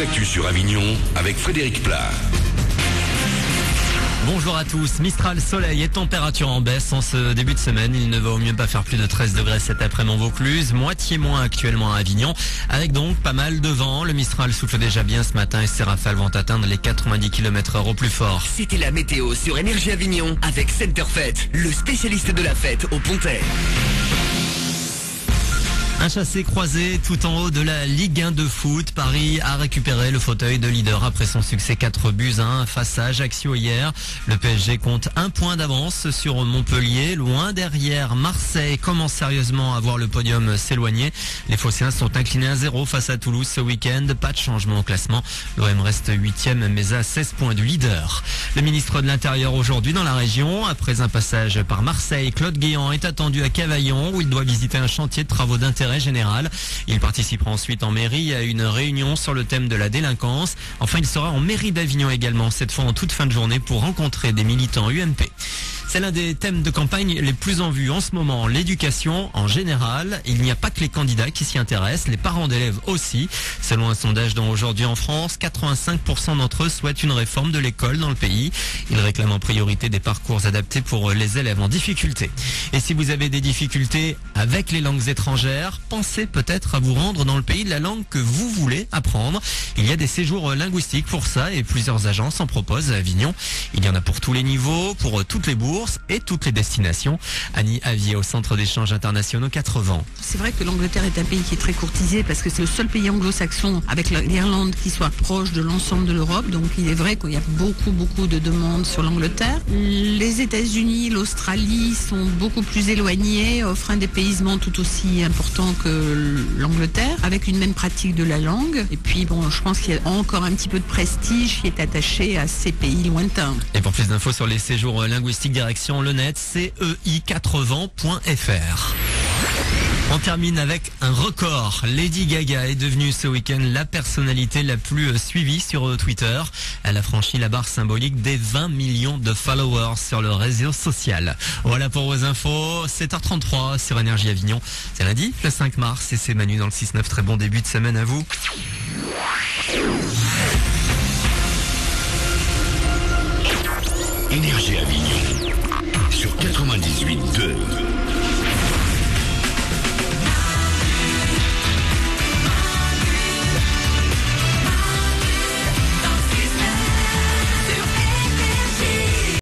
l'actu sur Avignon avec Frédéric Plat. Bonjour à tous. Mistral, soleil et température en baisse en ce début de semaine. Il ne va au mieux pas faire plus de 13 degrés cet après-midi en Vaucluse, moitié moins actuellement à Avignon, avec donc pas mal de vent. Le Mistral souffle déjà bien ce matin et ses rafales vont atteindre les 90 km/h au plus fort. C'était la météo sur Énergie Avignon avec Centerfait, le spécialiste de la fête au Pontet. Un chassé croisé tout en haut de la Ligue 1 de foot. Paris a récupéré le fauteuil de leader après son succès 4-1 face à Ajaccio hier. Le PSG compte un point d'avance sur Montpellier. Loin derrière, Marseille commence sérieusement à voir le podium s'éloigner. Les Phocéens sont inclinés à 0 face à Toulouse ce week-end. Pas de changement au classement. L'OM reste 8e mais à 16 points du leader. Le ministre de l'Intérieur aujourd'hui dans la région. Après un passage par Marseille, Claude Guéant est attendu à Cavaillon où il doit visiter un chantier de travaux d'intérêt général. Il participera ensuite en mairie à une réunion sur le thème de la délinquance. Enfin, il sera en mairie d'Avignon également, cette fois en toute fin de journée pour rencontrer des militants UMP. C'est l'un des thèmes de campagne les plus en vue en ce moment, l'éducation en général. Il n'y a pas que les candidats qui s'y intéressent, les parents d'élèves aussi. Selon un sondage dont aujourd'hui en France, 85% d'entre eux souhaitent une réforme de l'école dans le pays. Ils réclament en priorité des parcours adaptés pour les élèves en difficulté. Et si vous avez des difficultés avec les langues étrangères, pensez peut-être à vous rendre dans le pays de la langue que vous voulez apprendre. Il y a des séjours linguistiques pour ça et plusieurs agences en proposent à Avignon. Il y en a pour tous les niveaux, pour toutes les bourses et toutes les destinations. Annie Avier au Centre d'échanges internationaux 80. C'est vrai que l'Angleterre est un pays qui est très courtisé parce que c'est le seul pays anglo-saxon avec l'Irlande qui soit proche de l'ensemble de l'Europe. Donc il est vrai qu'il y a beaucoup de demandes sur l'Angleterre. Les États-Unis, l'Australie sont beaucoup plus éloignés, offrent un dépaysement tout aussi important que l'Angleterre avec une même pratique de la langue. Et puis bon, je pense qu'il y a encore un petit peu de prestige qui est attaché à ces pays lointains. Et pour plus d'infos sur les séjours linguistiques, direction le net, cei80.fr. On termine avec un record. Lady Gaga est devenue ce week-end la personnalité la plus suivie sur Twitter. Elle a franchi la barre symbolique des 20 millions de followers sur le réseau social. Voilà pour vos infos. 7h33 sur Énergie Avignon. C'est lundi, le 5 mars et c'est Manu dans le 6-9. Très bon début de semaine à vous. Énergie Avignon sur 98.2.